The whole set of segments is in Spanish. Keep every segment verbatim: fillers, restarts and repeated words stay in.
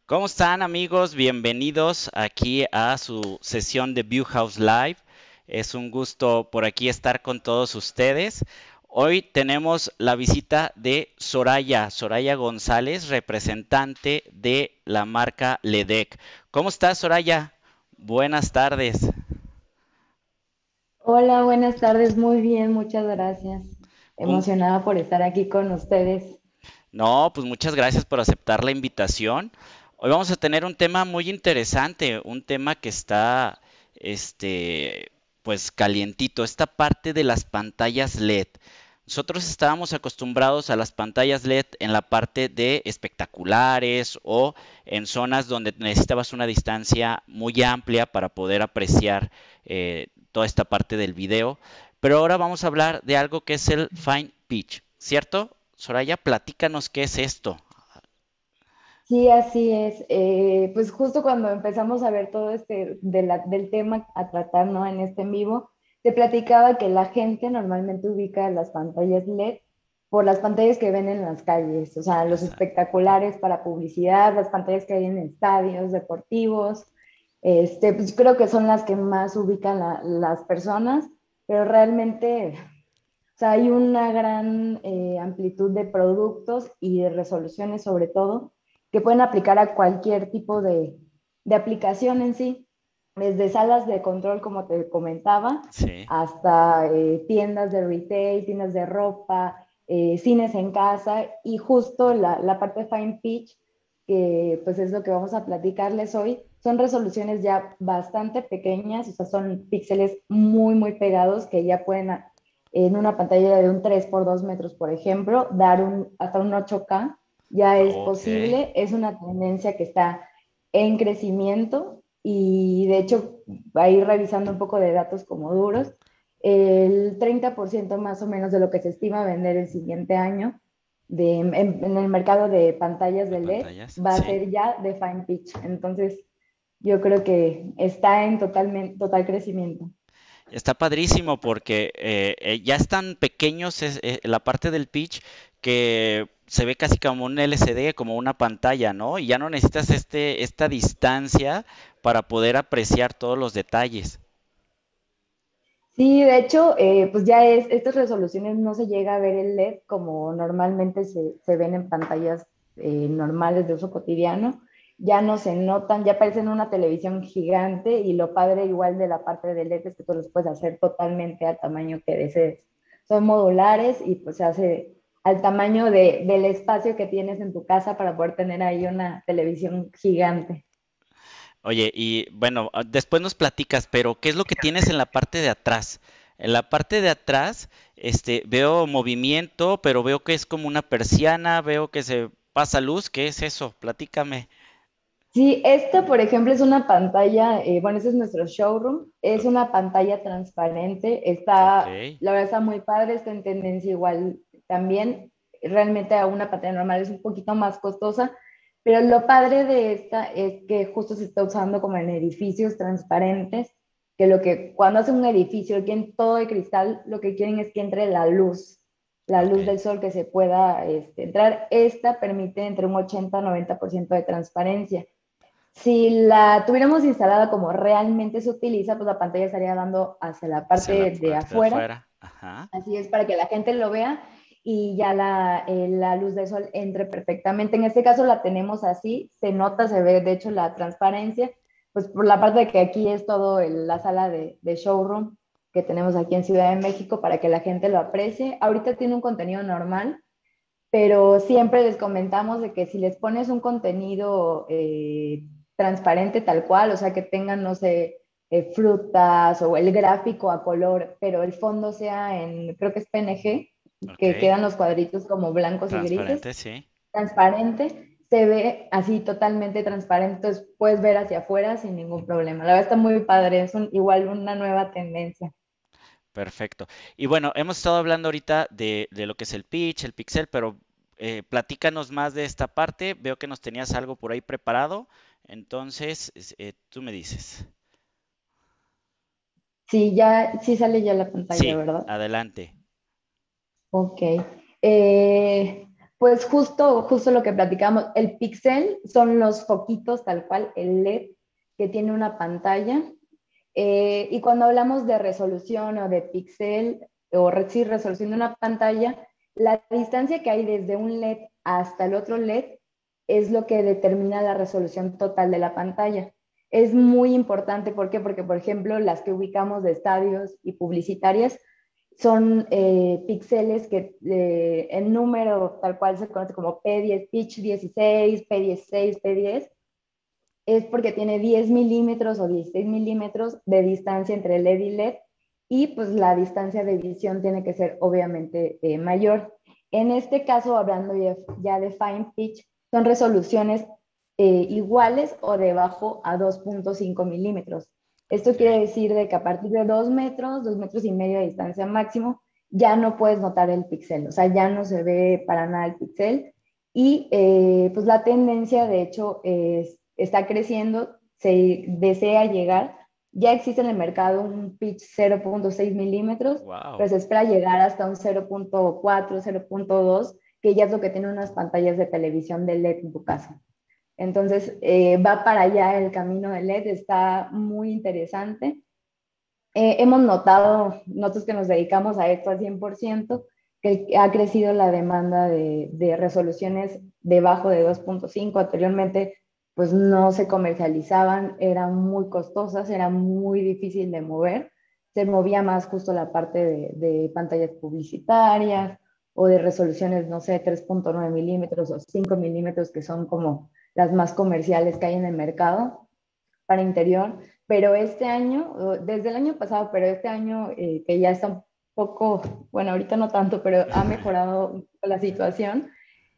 ¿Cómo están amigos? Bienvenidos aquí a su sesión de Viewhouse Live. Es un gusto por aquí estar con todos ustedes. Hoy tenemos la visita de Soraya, Soraya González, representante de la marca Ledec. ¿Cómo estás, Soraya? Buenas tardes. Hola, buenas tardes. Muy bien, muchas gracias. Un Emocionada por estar aquí con ustedes. No, pues muchas gracias por aceptar la invitación. Hoy vamos a tener un tema muy interesante, un tema que está, este, pues calientito, esta parte de las pantallas L E D. Nosotros estábamos acostumbrados a las pantallas L E D en la parte de espectaculares o en zonas donde necesitabas una distancia muy amplia para poder apreciar eh, toda esta parte del video. Pero ahora vamos a hablar de algo que es el Fine Pitch, ¿cierto? Soraya, platícanos qué es esto. Sí, así es. Eh, pues justo cuando empezamos a ver todo este de la- del tema a tratar, ¿no? En este en vivo, te platicaba que la gente normalmente ubica las pantallas L E D por las pantallas que ven en las calles, o sea, los Exacto. espectaculares para publicidad, las pantallas que hay en estadios deportivos. Este, pues creo que son las que más ubican la- las personas, pero realmente, o sea, hay una gran eh, amplitud de productos y de resoluciones sobre todo que pueden aplicar a cualquier tipo de, de aplicación en sí, desde salas de control, como te comentaba, Sí. hasta eh, tiendas de retail, tiendas de ropa, eh, cines en casa y justo la, la parte de Fine Pitch, que pues es lo que vamos a platicarles hoy, son resoluciones ya bastante pequeñas, o sea, son píxeles muy, muy pegados que ya pueden en una pantalla de un tres por dos metros, por ejemplo, dar un, hasta un ocho K ya es Ok. posible, es una tendencia que está en crecimiento y de hecho, va a ir revisando un poco de datos como duros, el treinta por ciento más o menos de lo que se estima vender el siguiente año de, en, en el mercado de pantallas De de L E pantallas. D va a Sí. ser ya de Fine Pitch. Entonces, yo creo que está en totalmente, total crecimiento. Está padrísimo porque eh, eh, ya están pequeños es- eh, la parte del pitch que se ve casi como un L C D, como una pantalla, ¿no? Y ya no necesitas este, esta distancia para poder apreciar todos los detalles. Sí, de hecho, eh, pues ya es, estas resoluciones no se llega a ver el L E D como normalmente se, se ven en pantallas eh, normales de uso cotidiano, ya no se notan, ya parecen una televisión gigante y lo padre igual de la parte del L E D es que tú los puedes hacer totalmente al tamaño que desees. Son modulares y pues se hace al tamaño de, del espacio que tienes en tu casa para poder tener ahí una televisión gigante. Oye, y bueno, ah, después nos platicas, pero ¿qué es lo que tienes en la parte de atrás? En la parte de atrás, este, veo movimiento, pero veo que es como una persiana, veo que se pasa luz, ¿qué es eso? Platícame. Sí, esta, por ejemplo, es una pantalla, eh, bueno, ese es nuestro showroom, es O- una pantalla transparente, Ok, está, la verdad está muy padre, está en tendencia igual también, realmente a una pantalla normal es un poquito más costosa, pero lo padre de esta es que justo se está usando como en edificios transparentes, que lo que cuando hace un edificio, quieren todo de cristal, lo que quieren es que entre la luz, la ok, luz del sol que se pueda este, entrar. Esta permite entre un ochenta y noventa por ciento de transparencia. Si la tuviéramos instalada como realmente se utiliza, pues la pantalla estaría dando hacia la hacia la parte de parte de afuera. afuera. Ajá. Así es, para que la gente lo vea y ya la, eh, la luz del sol entre perfectamente. En este caso la tenemos así, se nota, se ve de hecho la transparencia, pues por la parte de que aquí es todo el- la sala de, de showroom que tenemos aquí en Ciudad de México para que la gente lo aprecie. Ahorita tiene un contenido normal, pero siempre les comentamos de que si les pones un contenido eh, transparente tal cual, o sea, que tengan, no sé, eh, frutas o el gráfico a color, pero el fondo sea en, creo que es P N G, que Ok, quedan los cuadritos como blancos y grises, transparente, sí. transparente, se ve así totalmente transparente, entonces puedes ver hacia afuera sin ningún problema. La verdad está muy padre, es un, igual una nueva tendencia. Perfecto. Y bueno, hemos estado hablando ahorita de, de lo que es el pitch, el pixel, pero eh, platícanos más de esta parte. Veo que nos tenías algo por ahí preparado, entonces es- eh, tú me dices. Sí, ya, sí sale ya la pantalla, Sí, ¿verdad? adelante. Ok. Eh, Pues justo, justo lo que platicamos, el pixel son los foquitos tal cual, el L E D que tiene una pantalla. Eh, y cuando hablamos de resolución o de pixel, o re- sí, resolución de una pantalla, la distancia que hay desde un L E D hasta el otro L E D es lo que determina la resolución total de la pantalla. Es muy importante, ¿por qué? Porque, por ejemplo, las que ubicamos de estadios y publicitarias son eh, píxeles que eh, el número tal cual se conoce como P diez, pitch dieciséis, P dieciséis, P diez, es porque tiene diez milímetros o dieciséis milímetros de distancia entre L E D y L E D y pues la distancia de visión tiene que ser obviamente eh, mayor. En este caso, hablando ya, ya de fine pitch, son resoluciones eh, iguales o debajo a dos punto cinco milímetros. Esto Ok. quiere decir de que a partir de dos metros, dos metros y medio de distancia máximo, ya no puedes notar el píxel, o sea, ya no se ve para nada el píxel. Y eh, pues la tendencia, de hecho, es, está creciendo, se desea llegar. Ya existe en el mercado un pitch cero punto seis milímetros, pero Wow. se espera llegar hasta un cero punto cuatro, cero punto dos, que ya es lo que tienen unas pantallas de televisión de L E D en tu casa. Entonces, eh, va para allá el camino de L E D, está muy interesante. Eh, hemos notado, nosotros que nos dedicamos a esto al cien por ciento, que ha crecido la demanda de, de resoluciones debajo de dos punto cinco. Anteriormente, pues no se comercializaban, eran muy costosas, era muy difícil de mover. Se movía más justo la parte de, de pantallas publicitarias o de resoluciones, no sé, tres punto nueve milímetros o cinco milímetros, que son como las más comerciales que hay en el mercado para interior, pero este año, desde el año pasado, pero este año eh, que ya está un poco, bueno, ahorita no tanto, pero ha mejorado la situación,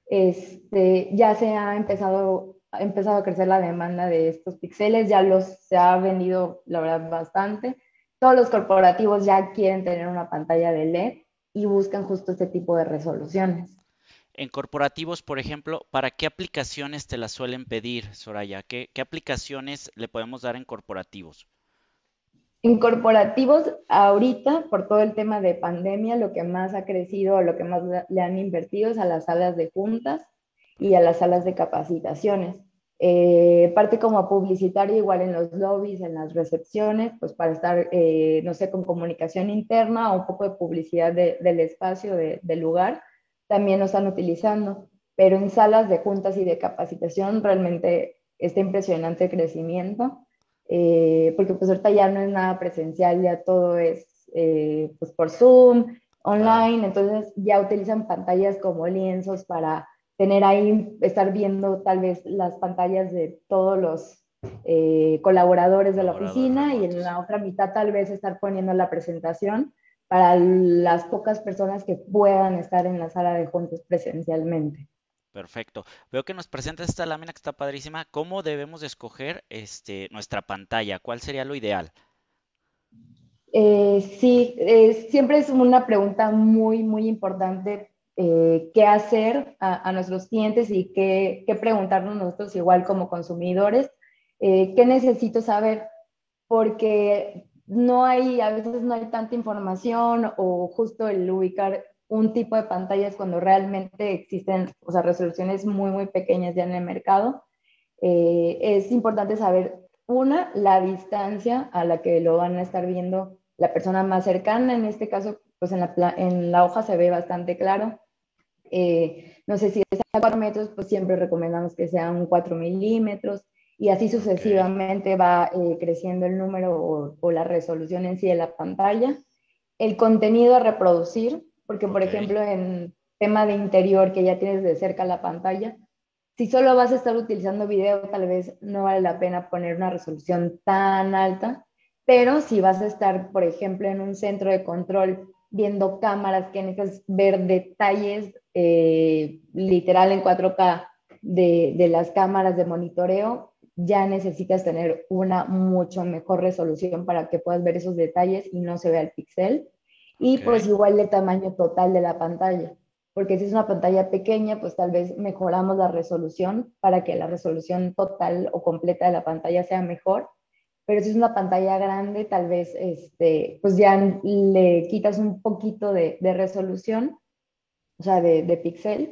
este, ya se ha empezado, ha empezado a crecer la demanda de estos píxeles, ya los se ha vendido, la verdad, bastante. Todos los corporativos ya quieren tener una pantalla de L E D y buscan justo este tipo de resoluciones. En corporativos, por ejemplo, ¿para qué aplicaciones te las suelen pedir, Soraya? ¿Qué, qué aplicaciones le podemos dar en corporativos? En corporativos, ahorita, por todo el tema de pandemia, lo que más ha crecido o lo que más le han invertido es a las salas de juntas y a las salas de capacitaciones. Eh, parte como publicitaria, igual en los lobbies, en las recepciones, pues para estar, eh, no sé, con comunicación interna o un poco de publicidad de, del espacio, de, del lugar, también lo están utilizando. Pero en salas de juntas y de capacitación realmente está impresionante el crecimiento, eh, porque pues ahorita ya no es nada presencial, ya todo es eh, pues por Zoom, Claro. online, entonces ya utilizan pantallas como lienzos para tener ahí, estar viendo tal vez las pantallas de todos los eh, colaboradores de la Colaboradores oficina y en remotos. la otra mitad tal vez estar poniendo la presentación para las pocas personas que puedan estar en la sala de juntos presencialmente. Perfecto. Veo que nos presenta esta lámina que está padrísima. ¿Cómo debemos de escoger este, nuestra pantalla? ¿Cuál sería lo ideal? Eh, sí, eh, siempre es una pregunta muy, muy importante, eh, qué hacer a, a nuestros clientes y qué, qué, preguntarnos nosotros igual como consumidores, eh, qué necesito saber, porque no hay, a veces no hay tanta información o justo el ubicar un tipo de pantallas cuando realmente existen, o sea, resoluciones muy, muy pequeñas ya en el mercado. Eh, es importante saber, una, la distancia a la que lo van a estar viendo la persona más cercana. En este caso, pues en la, en la hoja se ve bastante claro. Eh, no sé si es a cuatro metros, pues siempre recomendamos que sean cuatro milímetros y así Ok, sucesivamente va eh, creciendo el número o, o, la resolución en sí de la pantalla. El contenido a reproducir, porque por ok, ejemplo en tema de interior que ya tienes de cerca la pantalla, si solo vas a estar utilizando video, tal vez no vale la pena poner una resolución tan alta, pero si vas a estar, por ejemplo, en un centro de control viendo cámaras que necesitas ver detalles eh, literal en cuatro K de, de las cámaras de monitoreo, ya necesitas tener una mucho mejor resolución para que puedas ver esos detalles y no se vea el pixel. Y ok. pues igual el tamaño total de la pantalla, porque si es una pantalla pequeña, pues tal vez mejoramos la resolución para que la resolución total o completa de la pantalla sea mejor, pero si es una pantalla grande, tal vez este, pues ya le quitas un poquito de, de resolución, o sea, de, de píxel,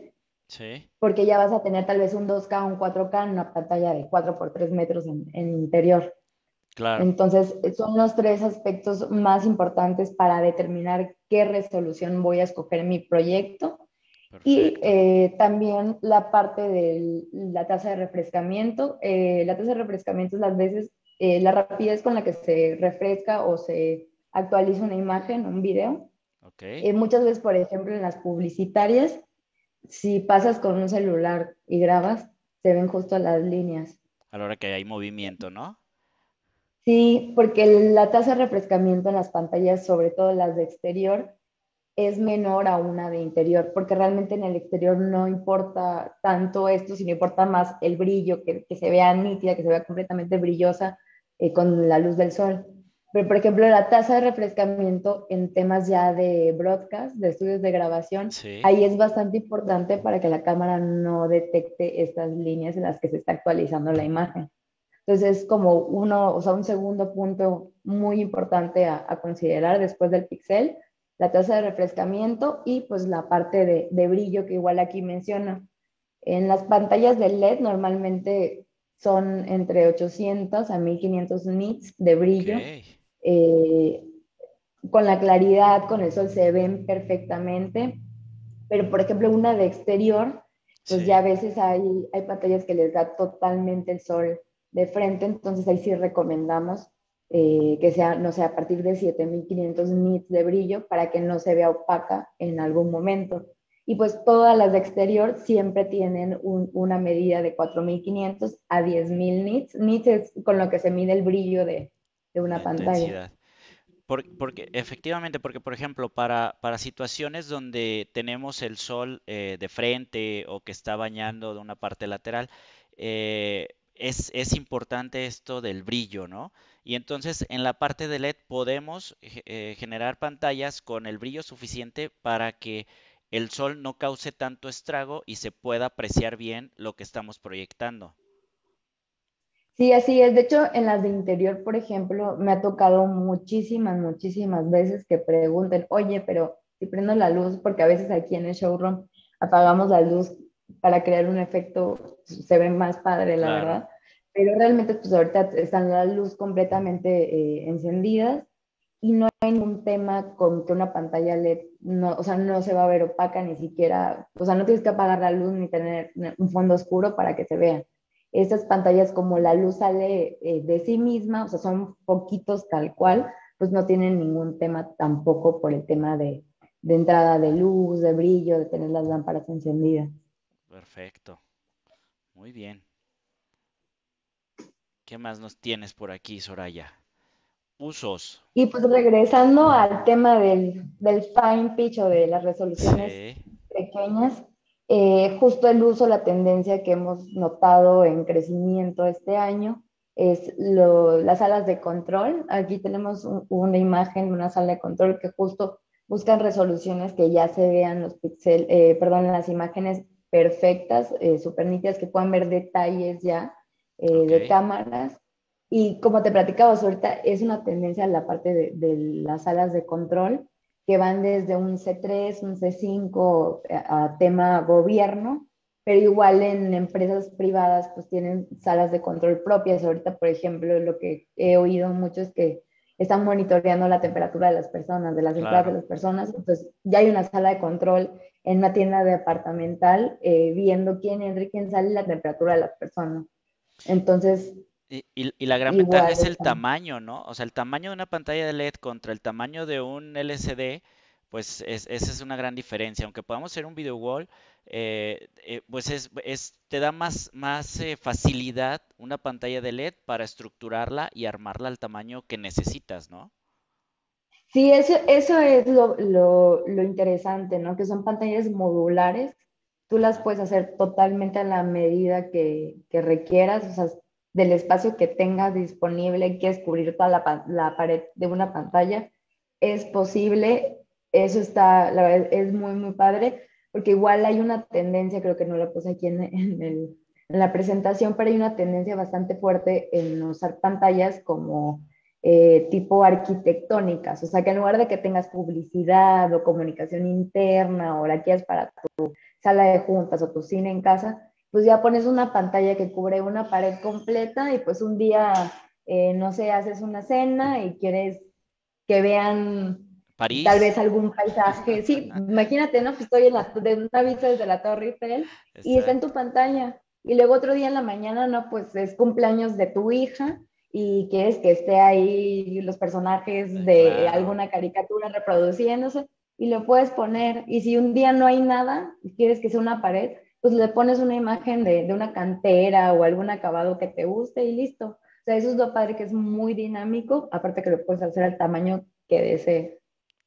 Sí, porque ya vas a tener tal vez un dos K o un cuatro K en una pantalla de cuatro por tres metros en, en interior. claro, Entonces, son los tres aspectos más importantes para determinar qué resolución voy a escoger en mi proyecto. Y perfecto. eh, también la parte de la tasa de refrescamiento. Eh, la tasa de refrescamiento es las veces, eh, la rapidez con la que se refresca o se actualiza una imagen, un video. Ok, Eh, muchas veces, por ejemplo, en las publicitarias, si pasas con un celular y grabas, se ven justo las líneas. a la hora que hay movimiento, ¿no? Sí, porque la tasa de refrescamiento en las pantallas, sobre todo las de exterior, es menor a una de interior, porque realmente en el exterior no importa tanto esto, sino importa más el brillo, que, que se vea nítida, que se vea completamente brillosa eh, con la luz del sol. Pero, por ejemplo, la tasa de refrescamiento en temas ya de broadcast, de estudios de grabación, Sí, ahí es bastante importante para que la cámara no detecte estas líneas en las que se está actualizando la imagen. Entonces es como uno, o sea, un segundo punto muy importante a, a considerar después del pixel, la tasa de refrescamiento y pues la parte de, de brillo que igual aquí menciona. En las pantallas de L E D normalmente son entre ochocientos a mil quinientos nits de ok, brillo. Eh, con la claridad, con el sol se ven perfectamente, pero por ejemplo una de exterior, pues ya a sí, veces hay, hay pantallas que les da totalmente el sol de frente, entonces ahí sí recomendamos eh, que sea, no sé, a partir de siete mil quinientos nits de brillo para que no se vea opaca en algún momento. Y pues todas las de exterior siempre tienen un, una medida de cuatro mil quinientos a diez mil nits. Nits es con lo que se mide el brillo de, de la una pantalla. intensidad. Por- porque efectivamente, porque por ejemplo, para, para situaciones donde tenemos el sol eh, de frente o que está bañando de una parte lateral, eh, es, es importante esto del brillo, ¿no? Y entonces en la parte de L E D podemos ge- eh, generar pantallas con el brillo suficiente para que el sol no cause tanto estrago y se pueda apreciar bien lo que estamos proyectando. Sí, así es. De hecho, en las de interior, por ejemplo, me ha tocado muchísimas, muchísimas veces que pregunten, oye, pero si prendo la luz, porque a veces aquí en el showroom apagamos la luz para crear un efecto, se ve más padre, la Claro, verdad. Pero realmente, pues ahorita están las luz completamente eh, encendidas y no hay ningún tema con que una pantalla L E D, no, o sea, no se va a ver opaca ni siquiera, o sea, no tienes que apagar la luz ni tener un fondo oscuro para que se vea. Estas pantallas, como la luz sale eh, de sí misma, o sea, son poquitos tal cual, pues no tienen ningún tema tampoco por el tema de, de entrada de luz, de brillo, de tener las lámparas encendidas. perfecto. Muy bien. ¿Qué más nos tienes por aquí, Soraya? Usos. Y pues regresando al tema del, del fine pitch o de las resoluciones Sí, pequeñas, eh, justo el uso, la tendencia que hemos notado en crecimiento este año es lo, las salas de control. Aquí tenemos un, una imagen de una sala de control que justo buscan resoluciones que ya se vean los píxeles, eh, perdón, las imágenes perfectas, eh, súper nítidas, que puedan ver detalles ya eh, ok, de cámaras y como te platicabas ahorita, es una tendencia en la parte de, de las salas de control que van desde un C tres, un C cinco a, a tema gobierno, pero igual en empresas privadas pues tienen salas de control propias. Ahorita, por ejemplo, lo que he oído mucho es que están monitoreando la temperatura de las personas, de las entradas de claro, las personas. Entonces, ya hay una sala de control en una tienda departamental eh, viendo quién entra y quién sale y la temperatura de las personas. Entonces, Y, y- y la gran ventaja igual es el está. tamaño, ¿no? O sea, el tamaño de una pantalla de L E D contra el tamaño de un L C D, pues es, esa es una gran diferencia. Aunque podamos hacer un video wall, eh, eh, pues es, es- te da más, más eh, facilidad una pantalla de L E D para estructurarla y armarla al tamaño que necesitas, ¿no? Sí, eso, eso es lo, lo, lo interesante, ¿no? Que son pantallas modulares. Tú las Ajá, puedes hacer totalmente a la medida que, que requieras, o sea, del espacio que tengas disponible, quieres cubrir toda la, pa- la pared de una pantalla. Es posible, eso está, la verdad, es muy, muy padre, porque igual hay una tendencia, creo que no la puse aquí en, en el- en la presentación, pero hay una tendencia bastante fuerte en usar pantallas como eh, tipo arquitectónicas, o sea, que en lugar de que tengas publicidad o comunicación interna o la quieras para tu sala de juntas o tu cine en casa, pues ya pones una pantalla que cubre una pared completa y pues un día, eh, no sé, haces una cena y quieres que vean tal París. vez algún paisaje. Sí, imagínate, ¿no? Que estoy en, la, de una vista desde la Torre Eiffel y está en tu Exacto. pantalla. Y luego otro día en la mañana, no, pues es cumpleaños de tu hija y quieres que esté ahí los personajes Eh, de Claro. alguna caricatura reproduciéndose y lo puedes poner. Y si un día no hay nada y quieres que sea una pared, pues le pones una imagen de, de una cantera o algún acabado que te guste y listo. O sea, eso es lo padre que es muy dinámico, aparte que lo puedes hacer al tamaño que desees.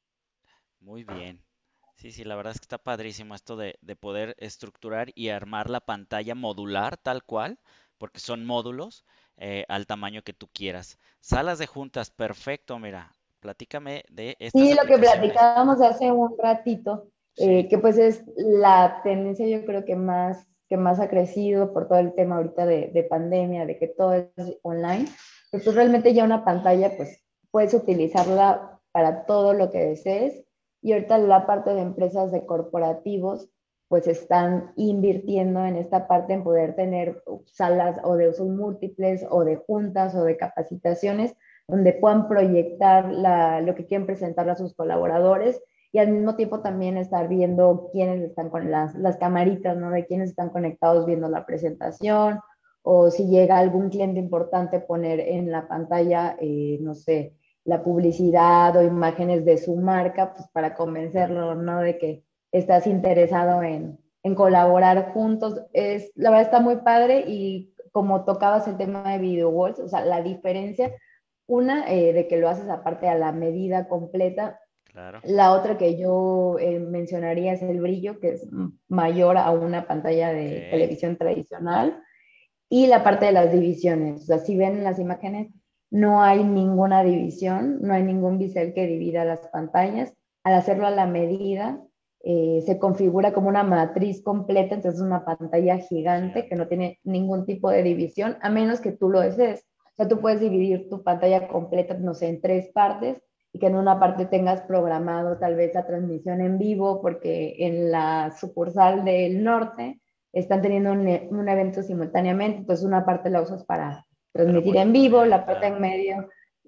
Muy bien. Sí, sí, la verdad es que está padrísimo esto de, de poder estructurar y armar la pantalla modular tal cual, porque son módulos eh, al tamaño que tú quieras. Salas de juntas, perfecto, mira. Platícame de estas Sí, lo que aplicaciones. platicábamos hace un ratito, Sí, eh, que pues es la tendencia yo creo que más, que más ha crecido por todo el tema ahorita de, de pandemia, de que todo es online, pues tú realmente ya una pantalla pues puedes utilizarla para todo lo que desees y ahorita la parte de empresas de corporativos pues están invirtiendo en esta parte en poder tener salas o de usos múltiples o de juntas o de capacitaciones donde puedan proyectar la, lo que quieren presentar a sus colaboradores y al mismo tiempo también estar viendo quiénes están con las, las camaritas, ¿no? De quiénes están conectados viendo la presentación o si llega algún cliente importante poner en la pantalla, eh, no sé, la publicidad o imágenes de su marca, pues para convencerlo, ¿no? De que estás interesado en, en colaborar juntos. Es, la verdad está muy padre y como tocabas el tema de video walls, o sea, la diferencia una, eh, de que lo haces aparte a la medida completa. claro. La otra que yo eh, mencionaría es el brillo, que es mayor a una pantalla Ok, de televisión tradicional. Y la parte de las divisiones. O sea, si ven en las imágenes, no hay ninguna división, no hay ningún bisel que divida las pantallas. Al hacerlo a la medida, eh, se configura como una matriz completa, entonces una pantalla gigante que gigante. no tiene ningún tipo de división, a menos que tú lo desees. O sea, tú puedes dividir tu pantalla completa, no sé, en tres partes y que en una parte tengas programado tal vez la transmisión en vivo, porque en la sucursal del norte están teniendo un, e- un evento simultáneamente, entonces una parte la usas para Para transmitir en vivo, monitorear, la parte claro. en medio,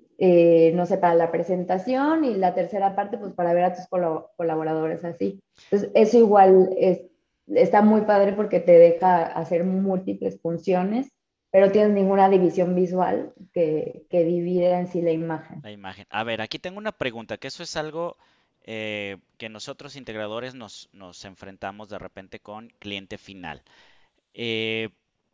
eh, no sé, para la presentación y la tercera parte, pues para ver a tus colo- colaboradores así. Entonces, eso igual es, está muy padre porque te deja hacer múltiples funciones, pero tienes ninguna división visual que, que divida en sí la imagen. La imagen. A ver, aquí tengo una pregunta, que eso es algo eh, que nosotros integradores nos, nos enfrentamos de repente con cliente final. Eh,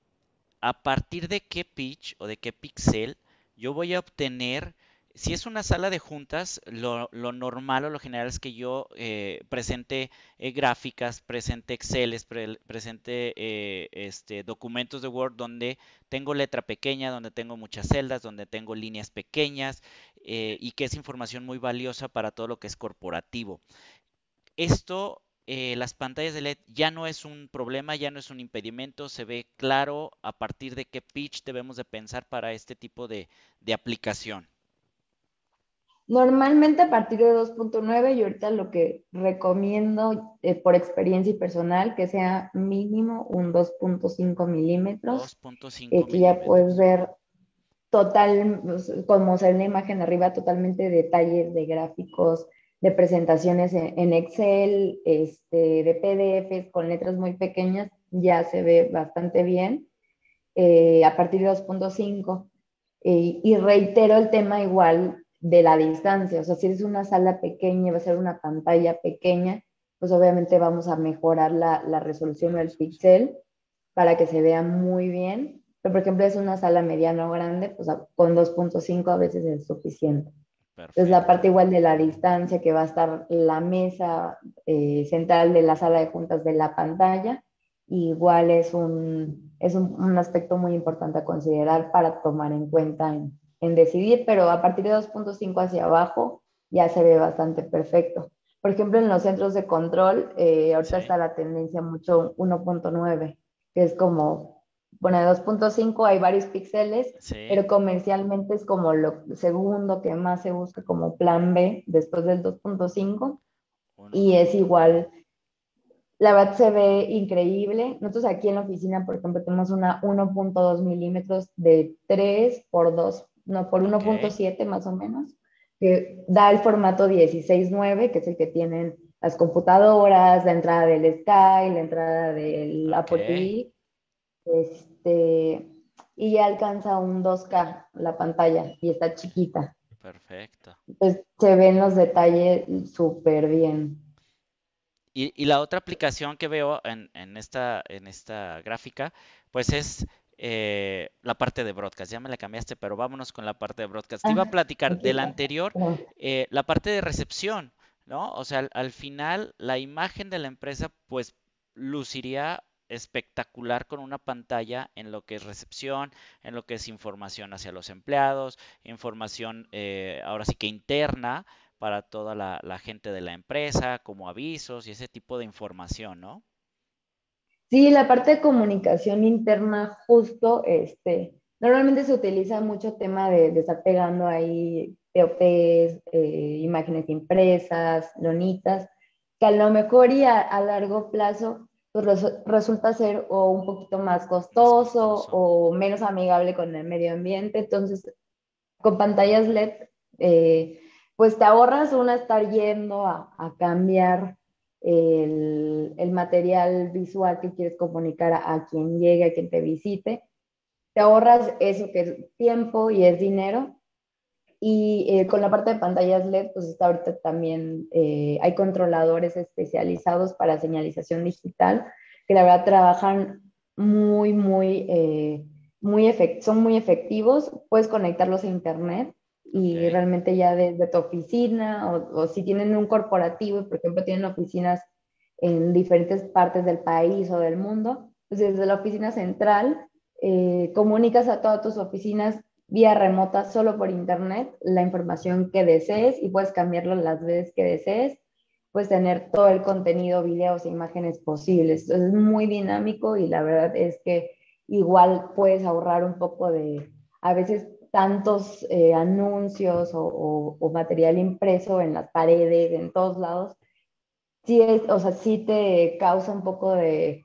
¿A partir de qué pitch o de qué pixel yo voy a obtener? Si es una sala de juntas, lo, lo normal o lo general es que yo eh, presente eh, gráficas, presente Exceles, pre- presente eh, este, documentos de Word donde tengo letra pequeña, donde tengo muchas celdas, donde tengo líneas pequeñas eh, y que es información muy valiosa para todo lo que es corporativo. Esto, eh, las pantallas de L E D ya no es un problema, ya no es un impedimento, se ve claro a partir de qué pitch debemos de pensar para este tipo de, de aplicación. Normalmente a partir de dos punto nueve y ahorita lo que recomiendo eh, por experiencia y personal que sea mínimo un dos punto cinco milímetros, dos punto cinco eh, que ya puedes milímetros. ver total, pues, como se ve en la imagen arriba, totalmente detalles de gráficos, de presentaciones en, en Excel, este, de P D Efes con letras muy pequeñas, ya se ve bastante bien eh, a partir de dos punto cinco. Eh, y reitero el tema igual de la distancia, o sea, si es una sala pequeña, va a ser una pantalla pequeña, pues obviamente vamos a mejorar la, la resolución La del resolución. píxel para que se vea muy bien. Pero, por ejemplo, es una sala mediana o grande, pues con dos punto cinco a veces es suficiente. Entonces, la Perfecto. parte igual de la distancia que va a estar la mesa eh, central de la sala de juntas de la pantalla, igual es un, es un, un aspecto muy importante a considerar para tomar en cuenta en, en decidir, pero a partir de dos punto cinco hacia abajo ya se ve bastante perfecto. Por ejemplo, en los centros de control, eh, ahorita Sí. está la tendencia mucho uno punto nueve, que es como bueno, de dos punto cinco hay varios píxeles, Sí, pero comercialmente es como lo segundo que más se busca como plan B después del dos punto cinco uno y es punto cinco. igual, la verdad se ve increíble. Nosotros aquí en la oficina, por ejemplo, tenemos una uno punto dos milímetros de tres por dos, no, por uno punto Ok, siete más o menos, que da el formato dieciséis nueve, que es el que tienen las computadoras, la entrada del Sky, la entrada del ok, Apple T V, este, y ya alcanza un dos K la pantalla y está chiquita. perfecto. Entonces se ven los detalles súper bien. Y, y la otra aplicación que veo en, en esta, en esta gráfica, pues es eh, la parte de broadcast. Ya me la cambiaste, pero vámonos con la parte de broadcast. Te iba a Ah, platicar aquí de la está. anterior, Perdón. eh, la parte de recepción, ¿no? O sea, al, al final la imagen de la empresa, pues luciría espectacular con una pantalla en lo que es recepción, en lo que es información hacia los empleados, información eh, ahora sí que interna para toda la, la gente de la empresa, como avisos y ese tipo de información, ¿no? Sí, la parte de comunicación interna, justo, este, normalmente se utiliza mucho tema de, de estar pegando ahí P O Ps, eh, imágenes impresas, lonitas, que a lo mejor y a, a largo plazo pues resu- resulta ser o un poquito más Más costoso costoso. o menos amigable con el medio ambiente. Entonces, con pantallas L E D, eh, pues te ahorras una estar yendo a, a cambiar el, el, material visual que quieres comunicar a, a, quien llegue, a quien te visite. Te ahorras eso que es tiempo y es dinero. Y eh, con la parte de pantallas L E D, pues está ahorita también, eh, hay controladores especializados para señalización digital, que la verdad trabajan muy, muy, eh, muy efect son muy efectivos. Puedes conectarlos a internet Ok, y realmente ya desde tu oficina o, o si tienen un corporativo, por ejemplo, tienen oficinas en diferentes partes del país o del mundo, pues desde la oficina central eh, comunicas a todas tus oficinas vía remota solo por internet la información que desees y puedes cambiarlo las veces que desees. Puedes tener todo el contenido, videos e imágenes posibles. Entonces es muy dinámico y la verdad es que igual puedes ahorrar un poco de, a veces, tantos eh, anuncios o, o, o, material impreso en las paredes, en todos lados. Sí, es, o sea, sí te causa un poco de,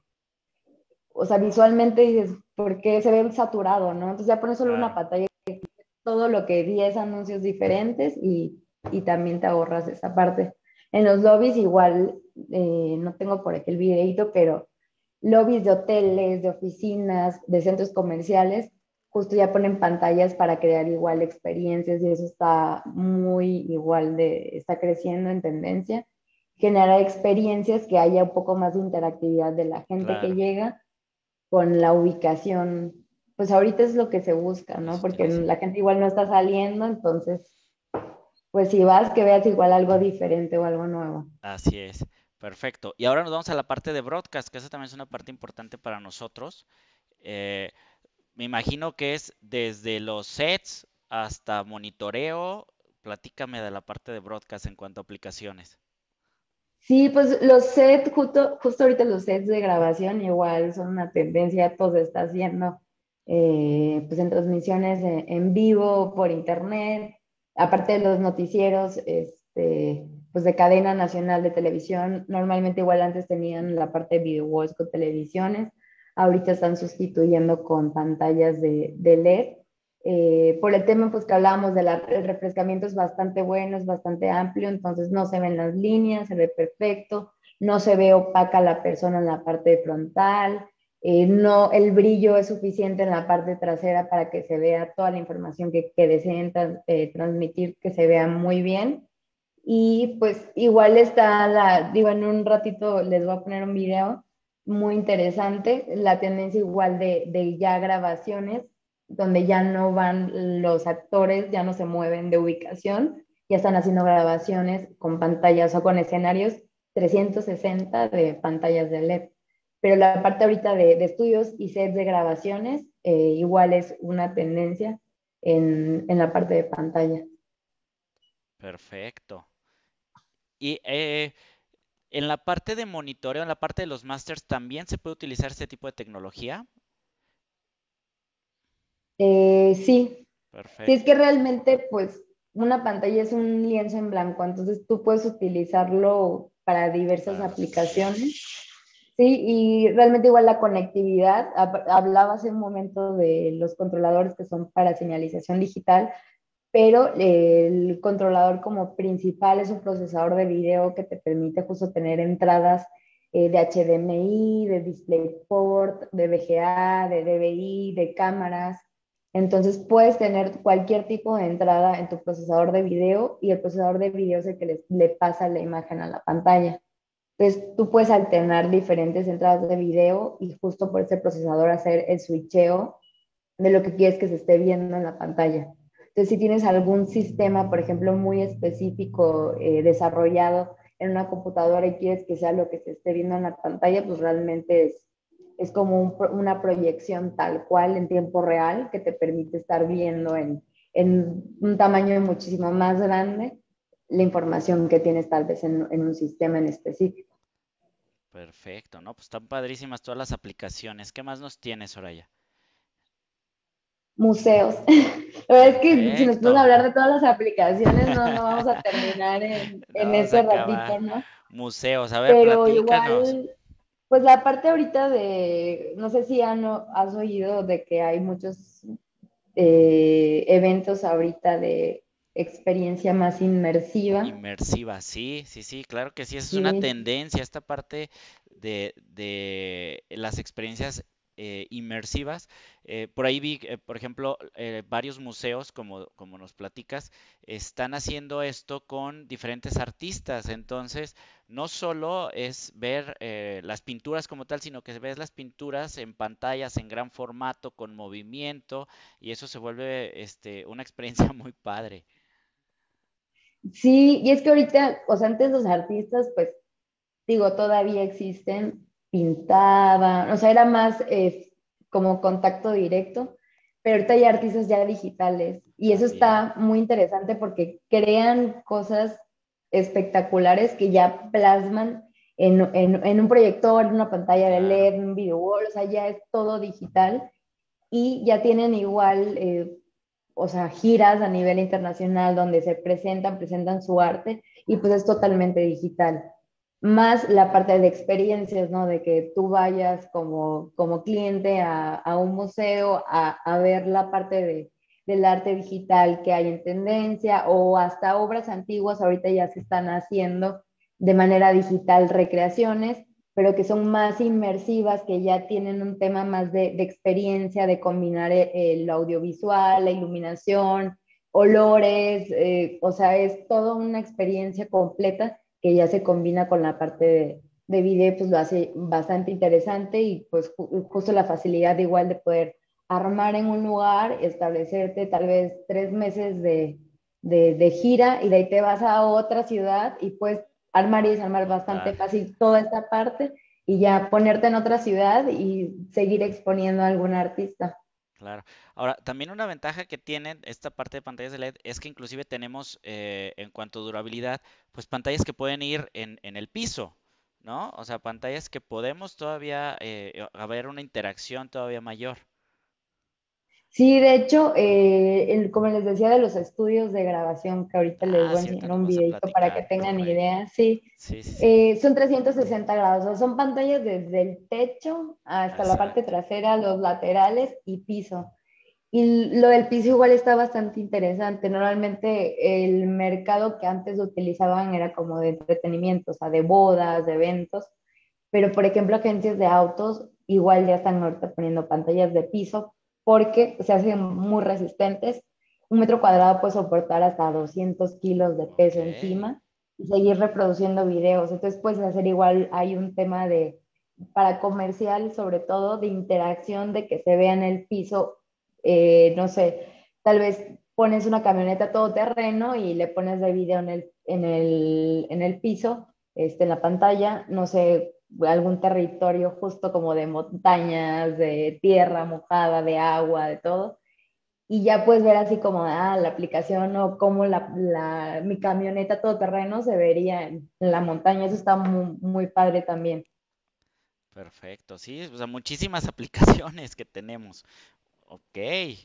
o sea, visualmente dices, ¿por qué se ve saturado, no? Entonces ya pones solo una claro. pantalla, todo lo que diez anuncios diferentes y, y también te ahorras esa parte. En los lobbies igual, eh, no tengo por aquí el videito, pero lobbies de hoteles, de oficinas, de centros comerciales, justo ya ponen pantallas para crear igual experiencias y eso está muy igual de, está creciendo en tendencia. Generar experiencias que haya un poco más de interactividad de la gente que Claro, llega con la ubicación. Pues ahorita es lo que se busca, ¿no? eso te iba Porque a decir. la gente igual no está saliendo, entonces, pues si vas, que veas igual algo diferente o algo nuevo. Así es, perfecto. Y ahora nos vamos a la parte de broadcast, que esa también es una parte importante para nosotros. Eh, Me imagino que es desde los sets hasta monitoreo. Platícame de la parte de broadcast en cuanto a aplicaciones. Sí, pues los sets, justo, justo ahorita los sets de grabación igual son una tendencia, todo se está haciendo eh, pues en transmisiones en, en vivo, por internet, aparte de los noticieros, este, pues de cadena nacional de televisión, normalmente igual antes tenían la parte de video walls con televisiones, ahorita están sustituyendo con pantallas de, de L E D. Eh, por el tema pues que hablábamos del refrescamiento es bastante bueno, es bastante amplio, entonces no se ven las líneas, se ve perfecto, no se ve opaca la persona en la parte frontal, eh, no, el brillo es suficiente en la parte trasera para que se vea toda la información que, que deseen trans, eh, transmitir, que se vea muy bien. Y pues igual está la, digo, en un ratito les voy a poner un video muy interesante, la tendencia igual de, de ya grabaciones, donde ya no van los actores, ya no se mueven de ubicación, ya están haciendo grabaciones con pantallas o con escenarios trescientos sesenta de pantallas de L E D. Pero la parte ahorita de, de estudios y sets de grabaciones, eh, igual es una tendencia en, en la parte de pantalla. Perfecto. Y eh, en la parte de monitoreo, en la parte de los masters, ¿también se puede utilizar este tipo de tecnología? Eh, sí, sí, es que Perfecto. realmente, pues, una pantalla es un lienzo en blanco, entonces tú puedes utilizarlo para diversas Claro. aplicaciones. Sí, y realmente igual la conectividad, hab- hablaba hace un momento de los controladores que son para señalización digital, pero eh, el controlador como principal es un procesador de video que te permite justo tener entradas eh, de H D M I, de DisplayPort, de V G A, de D V I, de cámaras. Entonces puedes tener cualquier tipo de entrada en tu procesador de video y el procesador de video es el que le, le pasa la imagen a la pantalla. Entonces, tú puedes alternar diferentes entradas de video y justo por ese procesador hacer el switcheo de lo que quieres que se esté viendo en la pantalla. Entonces, si tienes algún sistema, por ejemplo, muy específico eh, desarrollado en una computadora y quieres que sea lo que se esté viendo en la pantalla, pues realmente es, es como un, una proyección tal cual en tiempo real que te permite estar viendo en, en un tamaño muchísimo más grande la información que tienes tal vez en, en un sistema en específico. Perfecto, ¿no? Pues están padrísimas todas las aplicaciones. ¿Qué más nos tienes, Soraya? Museos. La verdad es que si nos Perfecto. podemos hablar de todas las aplicaciones, no, no vamos a terminar en, No en vamos a este acabar. ratito, ¿no? Museos, a ver, Pero platícanos. igual, pues la parte ahorita de, no sé si ya no has oído de que hay muchos eh, eventos ahorita de experiencia más inmersiva. Inmersiva, sí, sí, sí, claro que sí, esa es una Sí, tendencia, esta parte de, de las experiencias eh, inmersivas. Eh, por ahí vi, eh, por ejemplo, eh, varios museos, como, como nos platicas, están haciendo esto con diferentes artistas. Entonces, no solo es ver eh, las pinturas como tal, sino que ves las pinturas en pantallas en gran formato, con movimiento, y eso se vuelve este, una experiencia muy padre. sí, y es que ahorita, o sea, antes los artistas, pues digo, todavía existen, pintaban, o sea, era más eh, como contacto directo, pero ahorita hay artistas ya digitales y eso También. está muy interesante porque crean cosas espectaculares que ya plasman en, en, en un proyector, en una pantalla de Claro. L E D, en un video wall, o sea, ya es todo digital y ya tienen igual, eh, o sea, giras a nivel internacional donde se presentan, presentan su arte y pues es totalmente digital. Más la parte de experiencias, ¿no? De que tú vayas como, como cliente a, a un museo a, a, ver la parte de, del arte digital que hay en tendencia o hasta obras antiguas ahorita ya se están haciendo de manera digital recreaciones pero que son más inmersivas, que ya tienen un tema más de, de experiencia, de combinar el, el, audiovisual, la iluminación, olores, eh, o sea, es toda una experiencia completa que ya se combina con la parte de, de video, pues lo hace bastante interesante y pues ju justo la facilidad igual de poder armar en un lugar, establecerte tal vez tres meses de, de, de gira y de ahí te vas a otra ciudad y pues armar y desarmar bastante Montar. fácil toda esta parte y ya ponerte en otra ciudad y seguir exponiendo a algún artista. Claro. Ahora, también una ventaja que tienen esta parte de pantallas de L E D es que inclusive tenemos, eh, en cuanto a durabilidad, pues pantallas que pueden ir en, en el piso, ¿no? O sea, pantallas que podemos todavía eh, haber una interacción todavía mayor. Sí, de hecho, eh, el- como les decía de los estudios de grabación, que ahorita les Ah, voy a sí, ahorita enseñar nos un vas a videito para que platicar tengan sobre ello. idea, sí, Sí, sí, sí. eh, son trescientos sesenta grados, o sea, son pantallas desde el techo hasta la parte Exacto. trasera, los laterales y piso. Y lo del piso igual está bastante interesante. Normalmente el mercado que antes utilizaban era como de entretenimiento, o sea, de bodas, de eventos, pero por ejemplo agencias de autos igual ya están ahorita poniendo pantallas de piso porque se hacen muy resistentes. Un metro cuadrado puede soportar hasta doscientos kilos de Ok. peso encima y seguir reproduciendo videos. Entonces puedes hacer igual, hay un tema de, para comercial sobre todo, de interacción, de que se vea en el piso, eh, no sé, tal vez pones una camioneta todoterreno y le pones de video en el, en el, en el piso este, en la pantalla, no sé, algún territorio justo como de montañas, de tierra mojada, de agua, de todo. Y ya puedes ver así como, ah, la aplicación o cómo la, la, mi camioneta todoterreno se vería en, en la montaña. Eso está muy, muy padre también. Perfecto. Sí, o sea, muchísimas aplicaciones que tenemos. Ok.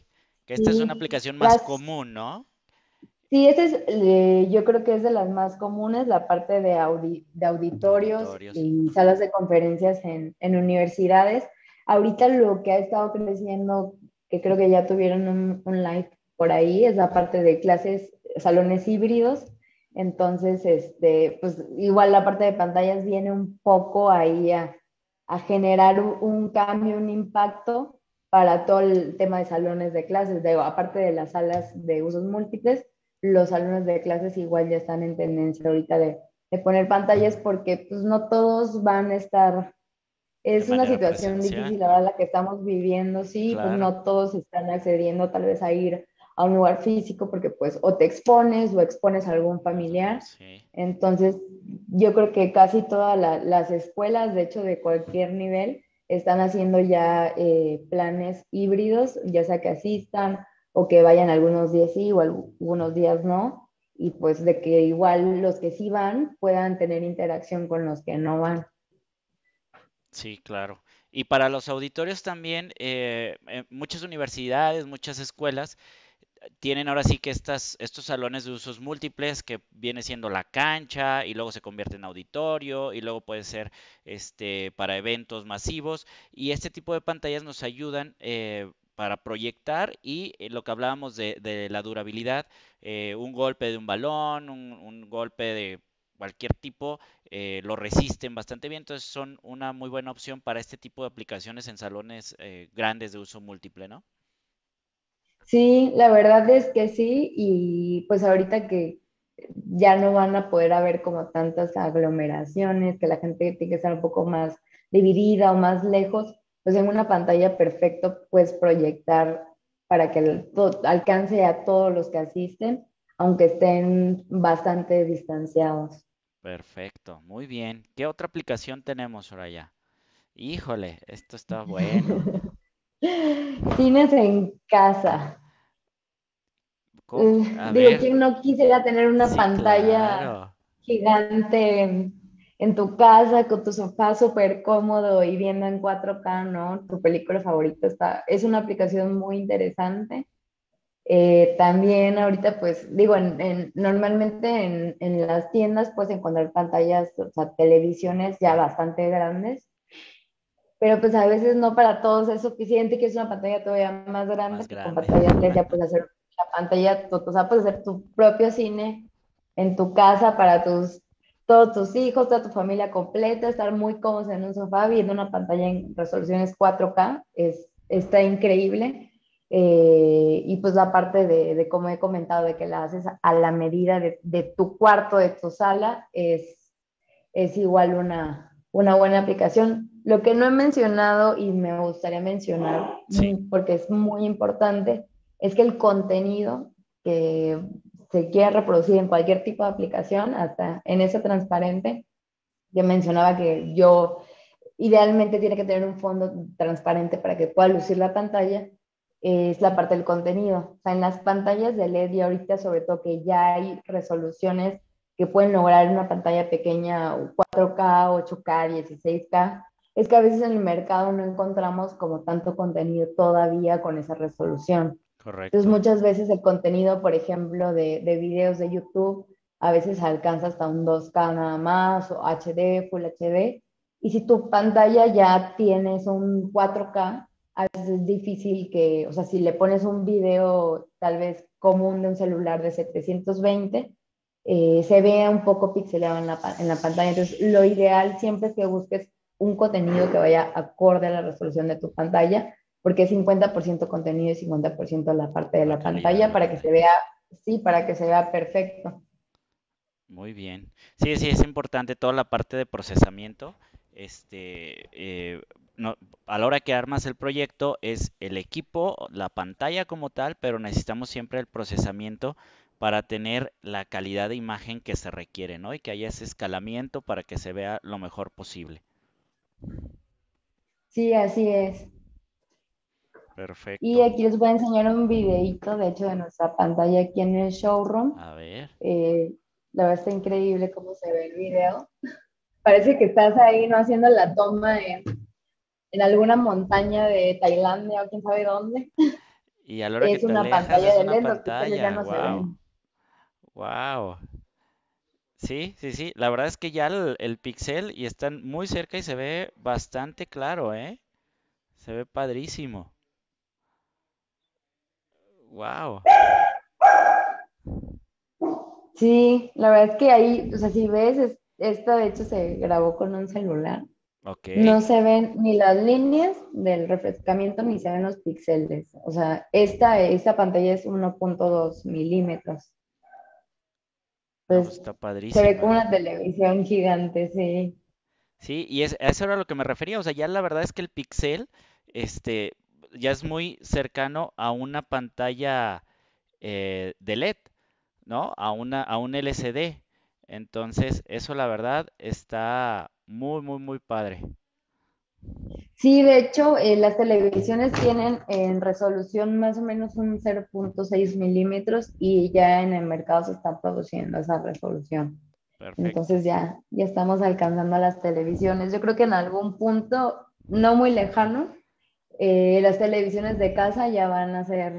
Que esta es una Sí, aplicación más las, común, ¿no? sí, ese es, eh, yo creo que es de las más comunes, la parte de, audi- de auditorios Auditorios. y salas de conferencias en, en universidades. Ahorita lo que ha estado creciendo, que creo que ya tuvieron un, un live por ahí, es la parte de clases, salones híbridos. Entonces, este, pues igual la parte de pantallas viene un poco ahí a, a generar un, un cambio, un impacto para todo el tema de salones de clases. Digo, aparte de las salas de usos múltiples, los salones de clases igual ya están en tendencia ahorita de, de poner pantallas porque pues no todos van a estar, De es una manera situación presencial, difícil ahora la que estamos viviendo, sí, pues claro. no todos están accediendo tal vez a ir a un lugar físico porque pues o te expones o expones a algún familiar. Sí. Entonces, yo creo que casi todas la, las escuelas, de hecho, de cualquier nivel, están haciendo ya eh, planes híbridos, ya sea que asistan o que vayan algunos días sí o algunos días no, y pues de que igual los que sí van puedan tener interacción con los que no van. Sí, claro. Y para los auditorios también, eh, eh, muchas universidades, muchas escuelas tienen ahora sí que estas, estos salones de usos múltiples que viene siendo la cancha y luego se convierte en auditorio y luego puede ser este para eventos masivos y este tipo de pantallas nos ayudan eh, para proyectar y eh, lo que hablábamos de, de la durabilidad, eh, un golpe de un balón, un, un golpe de cualquier tipo, eh, lo resisten bastante bien, entonces son una muy buena opción para este tipo de aplicaciones en salones eh, grandes de uso múltiple, ¿no? Sí, la verdad es que sí, y pues ahorita que ya no van a poder haber como tantas aglomeraciones, que la gente tiene que estar un poco más dividida o más lejos, pues en una pantalla perfecto puedes proyectar para que el- to- alcance a todos los que asisten, aunque estén bastante distanciados. Perfecto, muy bien. ¿Qué otra aplicación tenemos, Soraya? Híjole, esto está bueno. Cines en casa. ¿Cómo? Eh, A digo, ver, ¿quién no quisiera tener una sí, pantalla claro. gigante en, en tu casa con tu sofá súper cómodo y viendo en cuatro K, ¿no? Tu película favorita está, es una aplicación muy interesante. Eh, también ahorita, pues, digo, en, en- normalmente en, en las tiendas puedes encontrar pantallas, o sea, televisiones ya bastante grandes, pero pues a veces no para todos es suficiente, que es una pantalla todavía más grande, Más que con grande. pantallas L E D ya puedes hacer la pantalla, o sea, puedes hacer tu propio cine en tu casa para tus, todos tus hijos, toda tu familia completa, estar muy cómodos en un sofá viendo una pantalla en resoluciones cuatro K, es, está increíble. Eh, y pues la parte de, de, como he comentado, de que la haces a la medida de, de tu cuarto, de tu sala, es, es igual una, una buena aplicación. Lo que no he mencionado y me gustaría mencionar, Sí, mm, porque es muy importante, es que el contenido que se quiera reproducir en cualquier tipo de aplicación, hasta en ese transparente, yo mencionaba que yo idealmente tiene que tener un fondo transparente para que pueda lucir la pantalla, es la parte del contenido. O sea, en las pantallas de L E D y ahorita sobre todo que ya hay resoluciones que pueden lograr en una pantalla pequeña cuatro K, ocho K, dieciséis K, es que a veces en el mercado no encontramos como tanto contenido todavía con esa resolución. Entonces correcto. muchas veces el contenido, por ejemplo, de, de videos de YouTube, a veces alcanza hasta un dos K nada más, o H D, Full H D, y si tu pantalla ya tienes un cuatro K, a veces es difícil que, o sea, si le pones un video tal vez común de un celular de setecientos veinte, eh, se vea un poco pixelado en la, en la pantalla. Entonces, lo ideal siempre es que busques un contenido que vaya acorde a la resolución de tu pantalla, porque es cincuenta por ciento contenido y cincuenta por ciento la parte de La la calidad de pantalla la para que se pantalla. vea, sí, para que se vea perfecto. Muy bien. Sí, sí, es importante toda la parte de procesamiento. Este, eh, no, a la hora que armas el proyecto es el equipo, la pantalla como tal, pero necesitamos siempre el procesamiento para tener la calidad de imagen que se requiere, ¿no? Y que haya ese escalamiento para que se vea lo mejor posible. Sí, así es. Y Perfecto. aquí les voy a enseñar un videito, de hecho, de nuestra pantalla aquí en el showroom. A ver. Eh, la verdad está increíble cómo se ve el video. Parece que estás ahí, ¿no? Haciendo la toma en, en alguna montaña de Tailandia o quién sabe dónde. Y a la hora que es te una alejas pantalla es de una L E D, los píxeles ya pantalla. no se Wow, ven. wow. Sí, sí, sí. La verdad es que ya el, el pixel y están muy cerca y se ve bastante claro, ¿eh? Se ve padrísimo. Wow. Sí, la verdad es que ahí, o sea, si ves, es- esta de hecho se grabó con un celular. Ok. No se ven ni las líneas del refrescamiento ni se ven los píxeles. O sea, esta, esta pantalla es uno punto dos milímetros. No, pues Entonces, está se ve padrísimo, como ¿eh? una televisión gigante, sí. Sí, y es, a eso era lo que me refería. O sea, ya la verdad es que el pixel, este, ya es muy cercano a una pantalla eh, de L E D, ¿no? A una, a un L C D. Entonces, eso la verdad está muy, muy, muy padre. Sí, de hecho, eh, las televisiones tienen en resolución más o menos un cero punto seis milímetros y ya en el mercado se está produciendo esa resolución. Perfecto. Entonces ya, ya estamos alcanzando a las televisiones. Yo creo que en algún punto, no muy lejano, eh, las televisiones de casa ya van a ser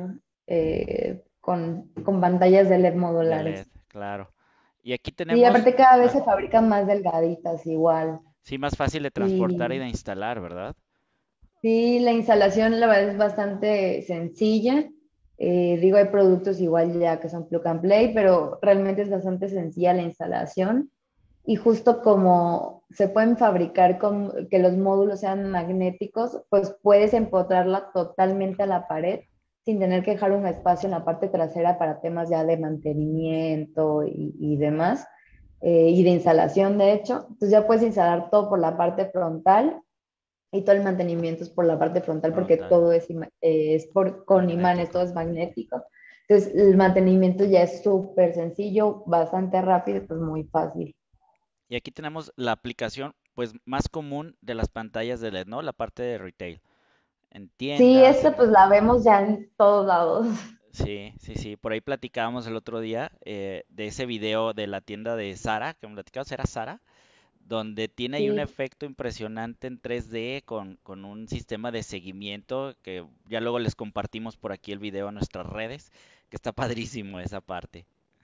eh, con, con pantallas de L E D De modulares. L E D, claro. Y aquí Y tenemos, aparte cada vez ah, se fabrican más delgaditas igual. sí, más fácil de transportar y Y de instalar, ¿verdad? sí, la instalación la verdad es bastante sencilla. Eh, digo, hay productos igual ya que son plug and play, pero realmente es bastante sencilla la instalación. Y justo como se pueden fabricar con que los módulos sean magnéticos, pues puedes empotrarla totalmente a la pared sin tener que dejar un espacio en la parte trasera para temas ya de mantenimiento y, y demás, eh, y de instalación, de hecho. Entonces ya puedes instalar todo por la parte frontal y todo el mantenimiento es por la parte frontal porque Frontal, todo es, ima- eh, es por, con imanes, magnético. todo es magnético. Entonces el mantenimiento ya es súper sencillo, bastante rápido, pues muy fácil. Y aquí tenemos la aplicación, pues, más común de las pantallas de L E D, ¿no? La parte de retail. En Sí, tiendas, esta pues en... la vemos ya en todos lados. Sí, sí, sí. Por ahí platicábamos el otro día eh, de ese video de la tienda de Sara, que me platicabas, ¿era Sara? Donde tiene ahí un Sí, efecto impresionante en tres D con, con un sistema de seguimiento que ya luego les compartimos por aquí el video a nuestras redes, que está padrísimo esa parte.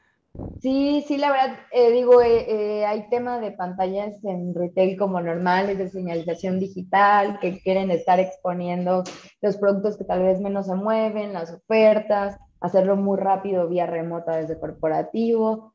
sí, sí, la verdad, eh, digo, eh, eh, hay tema de pantallas en retail como normales, de señalización digital, que quieren estar exponiendo los productos que tal vez menos se mueven, las ofertas, hacerlo muy rápido vía remota desde corporativo.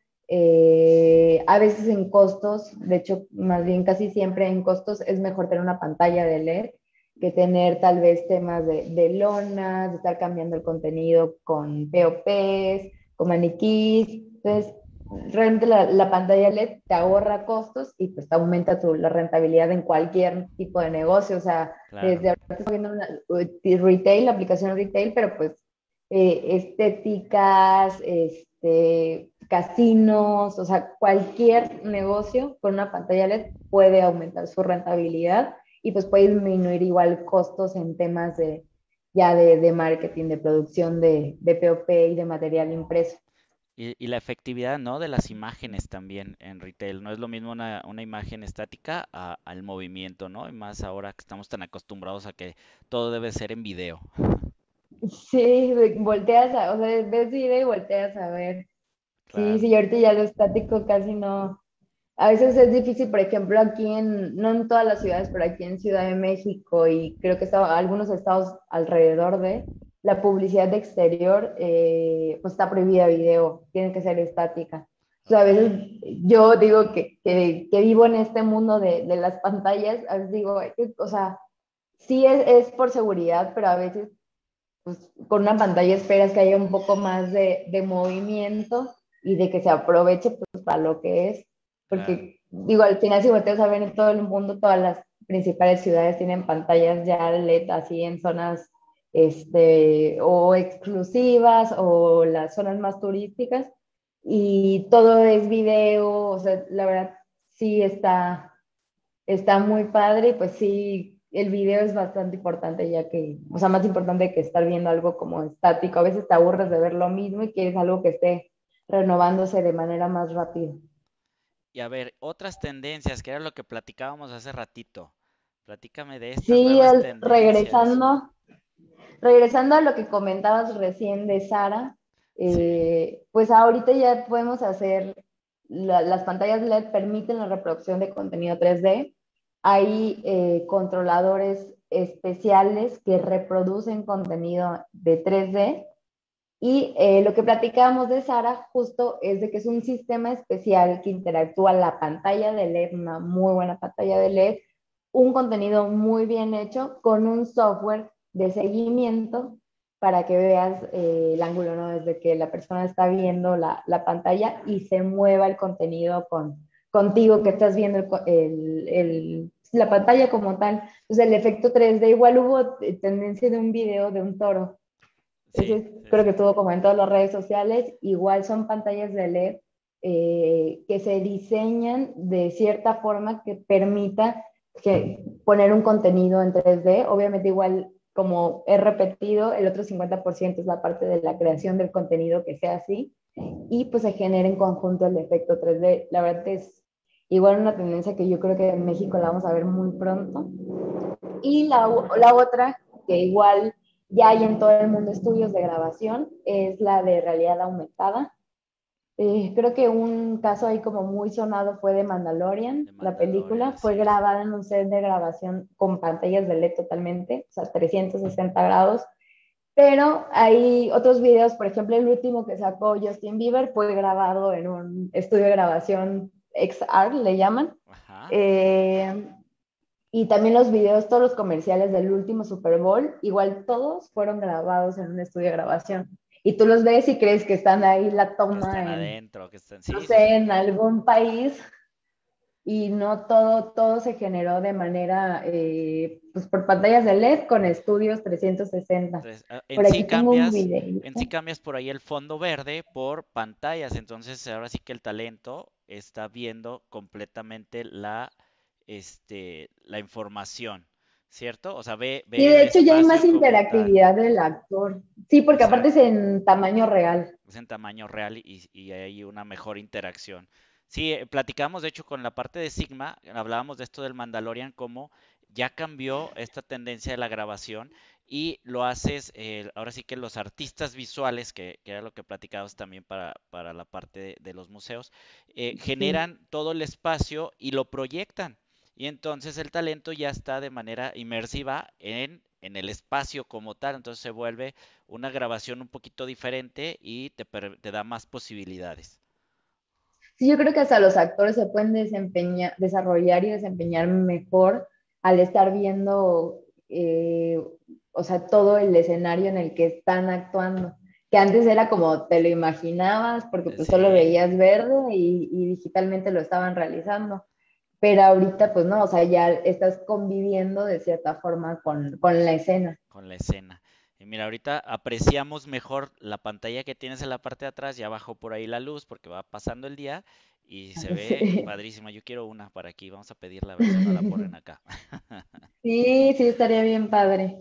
Eh, a veces en costos, de hecho, más bien casi siempre en costos es mejor tener una pantalla de L E D que tener tal vez temas de, de lonas, de estar cambiando el contenido con P O Ps, con maniquís. Entonces, realmente la, la pantalla L E D te ahorra costos y pues te aumenta tu, la rentabilidad en cualquier tipo de negocio. O sea, Claro, desde ahorita estoy viendo una uh, retail, la aplicación retail, pero pues eh, estéticas, este, casinos, o sea, cualquier negocio con una pantalla L E D puede aumentar su rentabilidad y pues puede disminuir igual costos en temas de ya de, de marketing, de producción de, de P O P y de material impreso. y, y la efectividad, ¿no? De las imágenes también en retail. No es lo mismo una, una imagen estática a- al movimiento, ¿no? Y más ahora que estamos tan acostumbrados a que todo debe ser en video. Sí, de- volteas a, o sea, ves video y volteas a ver. Sí, Claro, sí, ahorita ya lo estático casi no. A veces es difícil, por ejemplo, aquí en, no en todas las ciudades, pero aquí en Ciudad de México y creo que estaba, algunos estados alrededor de, la publicidad de exterior, eh, pues está prohibida video, tiene que ser estática. O sea, a ok, veces yo digo que, que, que vivo en este mundo de, de las pantallas, a veces digo, "Ay, o sea, sí es, es por seguridad, pero a veces pues, con una pantalla esperas que haya un poco más de, de movimiento y de que se aproveche pues, para lo que es. claro, Porque, digo, al final, si volteas a ver en todo el mundo, todas las principales ciudades tienen pantallas ya L E D así en zonas este, o exclusivas o las zonas más turísticas. Y todo es video, o sea, la verdad sí está, está muy padre, y pues sí, el video es bastante importante ya que, o sea, más importante que estar viendo algo como estático. A veces te aburres de ver lo mismo y quieres algo que esté renovándose de manera más rápida. y a ver, otras tendencias, que era lo que platicábamos hace ratito. Platícame de estas Sí, nuevas el- tendencias. regresando. Regresando a lo que comentabas recién de Sara, Sí, eh, pues ahorita ya podemos hacer, la- las pantallas L E D permiten la reproducción de contenido tres D. Hay eh, controladores especiales que reproducen contenido de tres D. Y eh, lo que platicábamos de Sara justo es de que es un sistema especial que interactúa la pantalla de L E D, una muy buena pantalla de L E D, un contenido muy bien hecho con un software de seguimiento para que veas eh, el ángulo, ¿no? Desde que la persona está viendo la, la pantalla y se mueva el contenido con, contigo que estás viendo el, el, el, la pantalla como tal. Entonces el efecto tres D, igual hubo tendencia de un video de un toro. sí, Ese sí, creo que sí. estuvo como en todas las redes sociales. Igual son pantallas de L E D eh, que se diseñan de cierta forma que permita que poner un contenido en tres D. Obviamente igual como he repetido, el otro cincuenta por ciento es la parte de la creación del contenido que sea así y pues se genera en conjunto el efecto tres D. La verdad es igual una tendencia que yo creo que en México la vamos a ver muy pronto. Y la, la otra, que igual ya hay en todo el mundo estudios de grabación, es la de realidad aumentada. Eh, creo que un caso ahí como muy sonado fue de Mandalorian. De La Mandalorian, película fue así es. grabada en un set de grabación con pantallas de L E D totalmente, o sea, trescientos sesenta grados. Pero hay otros videos, por ejemplo, el último que sacó Justin Bieber fue grabado en un estudio de grabación X R, le llaman. Ajá. Eh, y también los videos, todos los comerciales del último Super Bowl, igual todos fueron grabados en un estudio de grabación. Y tú los ves y crees que están ahí la Que están toma en, adentro, que están... no Sí, sí, sé, sí. en algún país y no todo, todo se generó de manera, eh, pues por pantallas de L E D con estudios trescientos sesenta. Entonces, ah, en Por sí aquí tengo un cambias, video. en sí cambias por ahí el fondo verde por pantallas, entonces ahora sí que el talento está viendo completamente la, este, la información, ¿cierto? O sea, ve, Sí, ve el de hecho ya hay más espacio como tal. interactividad del actor. Sí, porque aparte es Exacto. en tamaño real. Es en tamaño real y, y hay una mejor interacción. Sí, eh, platicamos de hecho con la parte de Sigma, hablábamos de esto del Mandalorian, cómo ya cambió esta tendencia de la grabación y lo haces, eh, ahora sí que los artistas visuales, que, que era lo que platicabas también para, para la parte de, de los museos, eh, Sí. generan todo el espacio y lo proyectan. Y entonces el talento ya está de manera inmersiva en, en el espacio como tal, entonces se vuelve una grabación un poquito diferente y te, te da más posibilidades. Sí, yo creo que hasta los actores se pueden desempeñar, desarrollar y desempeñar mejor al estar viendo, eh, o sea, todo el escenario en el que están actuando. Que antes era como te lo imaginabas, porque pues solo Sí, veías verde y, y digitalmente lo estaban realizando. Pero ahorita, pues no, o sea, ya estás conviviendo de cierta forma con, con la escena. con la escena. Y mira, ahorita apreciamos mejor la pantalla que tienes en la parte de atrás, ya bajó por ahí la luz porque va pasando el día y se ve Sí, padrísima. Yo quiero una para aquí, vamos a pedirla a ver si no la ponen acá. sí, sí, estaría bien padre.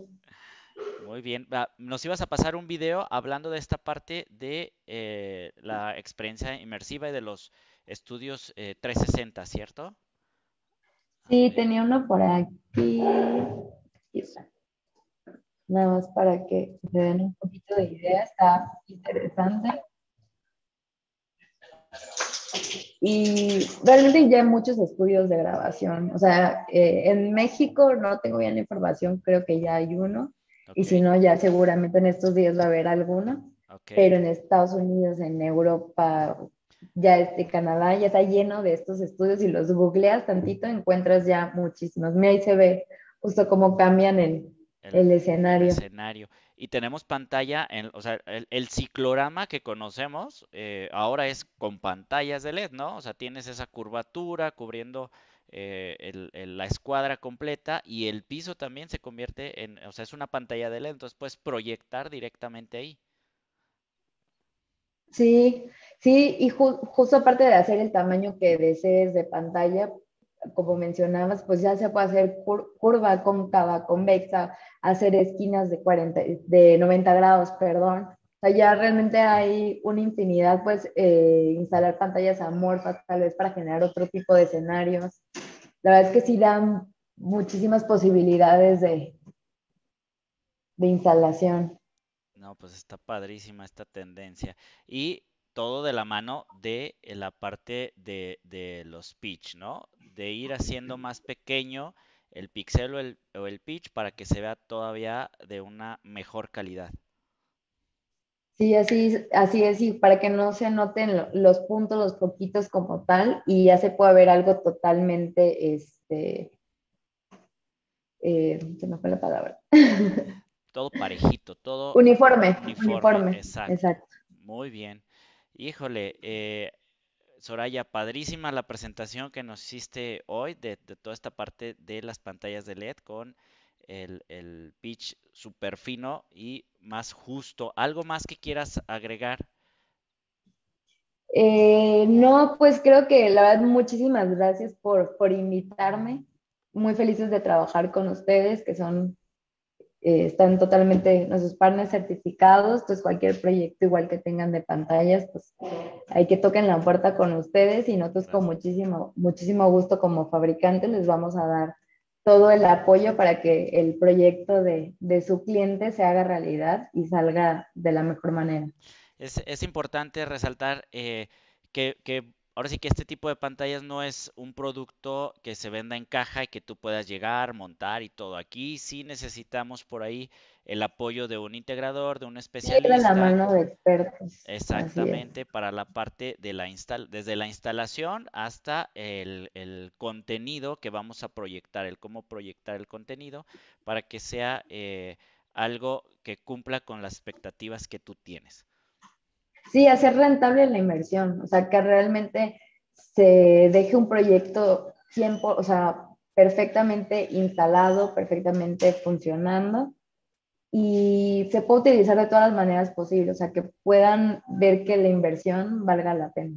Muy bien, va, nos ibas a pasar un video hablando de esta parte de eh, la experiencia inmersiva y de los estudios eh, trescientos sesenta, ¿cierto? A Sí, ver. tenía uno por aquí. Aquí está. Nada más para que se den un poquito de idea, está interesante. Y realmente ya hay muchos estudios de grabación. O sea, eh, en México no tengo bien la información, creo que ya hay uno. Y Ok, si no, ya seguramente en estos días va a haber alguno. ok. Pero en Estados Unidos, en Europa, ya este Canadá ya está lleno de estos estudios y los googleas tantito, encuentras ya muchísimos. Mira, ahí se ve justo cómo cambian el, El, el el escenario. escenario. Y tenemos pantalla, en, o sea, el, el ciclorama que conocemos eh, ahora es con pantallas de L E D, ¿no? O sea, tienes esa curvatura cubriendo eh, el- el- la escuadra completa y el piso también se convierte en, o sea, es una pantalla de L E D, entonces puedes proyectar directamente ahí. Sí, sí, y ju- justo aparte de hacer el tamaño que desees de pantalla, como mencionabas, pues ya se puede hacer cur- curva, cóncava, convexa, hacer esquinas de cuarenta, de noventa grados, perdón. O sea, ya realmente hay una infinidad, pues, eh, instalar pantallas amorfas, tal vez para generar otro tipo de escenarios. La verdad es que sí dan muchísimas posibilidades de, de instalación. No, pues está padrísima esta tendencia. Y todo de la mano de eh, la parte de, de los pitch, ¿no? De ir haciendo más pequeño el pixel o el, o el pitch para que se vea todavía de una mejor calidad. Sí, así, así es, y para que no se noten lo- los puntos, los poquitos como tal, y ya se pueda ver algo totalmente, este, eh, se me fue la palabra. Todo parejito, todo Uniforme, uniforme, uniforme, exacto. exacto. Muy bien. Híjole, eh, Soraya, padrísima la presentación que nos hiciste hoy de, de toda esta parte de las pantallas de L E D con el, el pitch súper fino y más justo. ¿Algo más que quieras agregar? Eh, no, pues creo que la verdad, muchísimas gracias por, por invitarme. Muy felices de trabajar con ustedes, que son, eh, están totalmente nuestros partners certificados. Entonces, cualquier proyecto igual que tengan de pantallas, pues hay que toquen la puerta con ustedes y nosotros con Gracias. muchísimo, muchísimo gusto como fabricantes les vamos a dar todo el apoyo para que el proyecto de, de su cliente se haga realidad y salga de la mejor manera. Es, es importante resaltar eh, que, que ahora sí que este tipo de pantallas no es un producto que se venda en caja y que tú puedas llegar, montar y todo. Aquí sí necesitamos por ahí el apoyo de un integrador, de un Sí, de la especialista. mano de expertos, así es. Exactamente, para la parte de la instal, desde la instalación hasta el, el contenido que vamos a proyectar, el cómo proyectar el contenido para que sea eh, algo que cumpla con las expectativas que tú tienes. Sí, hacer rentable la inversión, o sea, que realmente se deje un proyecto tiempo, o sea, perfectamente instalado, perfectamente funcionando y se puede utilizar de todas las maneras posibles, o sea, que puedan ver que la inversión valga la pena.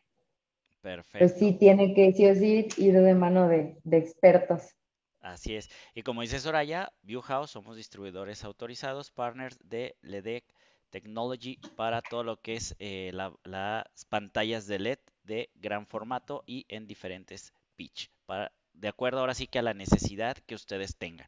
Pues Perfecto, sí, tiene que sí o sí ir de mano de, de expertos. así es. Y como dice Soraya, Viewhouse somos distribuidores autorizados, partners de L E D E C Technology para todo lo que es eh, la- las pantallas de L E D de gran formato y en diferentes pitch, para, de acuerdo ahora sí que a la necesidad que ustedes tengan.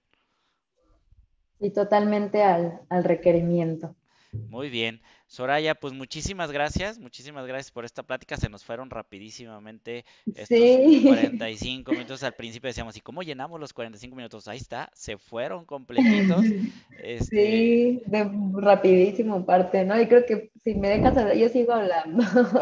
Y totalmente al, al requerimiento. Muy bien. Soraya, pues muchísimas gracias, muchísimas gracias por esta plática. Se nos fueron rapidísimamente estos cuarenta Sí, y cinco minutos. Al principio decíamos, ¿y cómo llenamos los cuarenta y cinco minutos? Ahí está, se fueron completitos. Este, sí, de rapidísimo parte, ¿no? Y creo que si me dejas hablar, yo sigo hablando.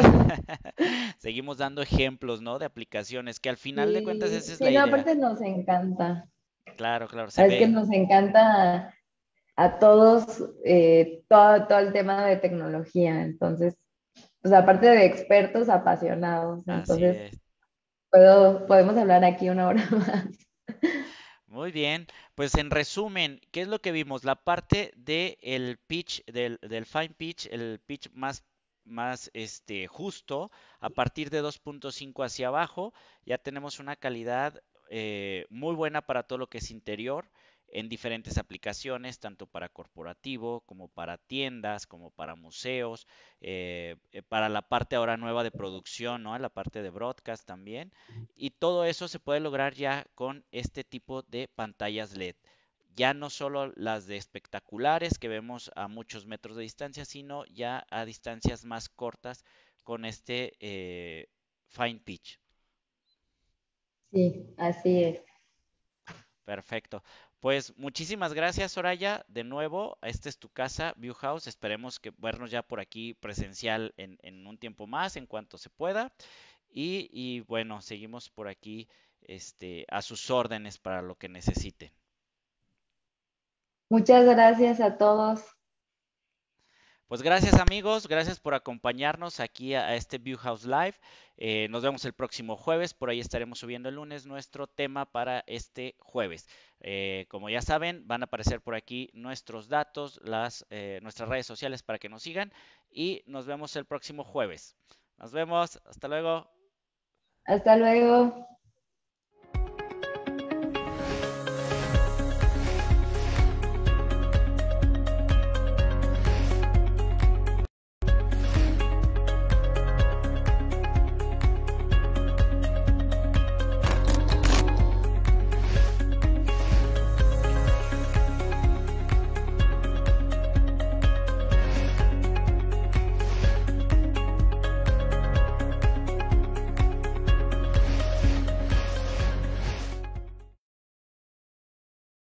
seguimos dando ejemplos, ¿no? De aplicaciones, que al final de cuentas Sí, esa es sí, la no, idea. aparte nos encanta. Claro, claro, se Es que ve. nos encanta a todos eh, todo, todo el tema de tecnología. Entonces, pues aparte de expertos, apasionados. Así Entonces, es. puedo, podemos hablar aquí una hora más. Muy bien, pues en resumen, ¿qué es lo que vimos? La parte de el pitch, del, del fine pitch, el pitch más, más este, justo, a partir de dos punto cinco hacia abajo, ya tenemos una calidad eh, muy buena para todo lo que es interior, en diferentes aplicaciones, tanto para corporativo como para tiendas, como para museos, eh, eh, para la parte ahora nueva de producción, ¿no? La parte de broadcast también. Y todo eso se puede lograr ya con este tipo de pantallas L E D. Ya no solo las de espectaculares que vemos a muchos metros de distancia, sino ya a distancias más cortas con este eh, fine pitch. Sí, así es. Perfecto. Pues muchísimas gracias, Soraya. De nuevo, esta es tu casa, Viewhouse. Esperemos que vernos ya por aquí presencial en, en un tiempo más, en cuanto se pueda. Y, y bueno, seguimos por aquí este, a sus órdenes para lo que necesiten. Muchas gracias a todos. Pues gracias amigos, gracias por acompañarnos aquí a, a este View House Live. Eh, nos vemos el próximo jueves, por ahí estaremos subiendo el lunes nuestro tema para este jueves. Eh, como ya saben, van a aparecer por aquí nuestros datos, las, eh, nuestras redes sociales para que nos sigan y nos vemos el próximo jueves. Nos vemos, hasta luego. Hasta luego.